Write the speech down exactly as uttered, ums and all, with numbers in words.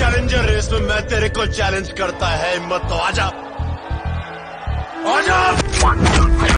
Challenger race में मैं तेरे को चैलेंज करता है, हिम्मत तो आजा।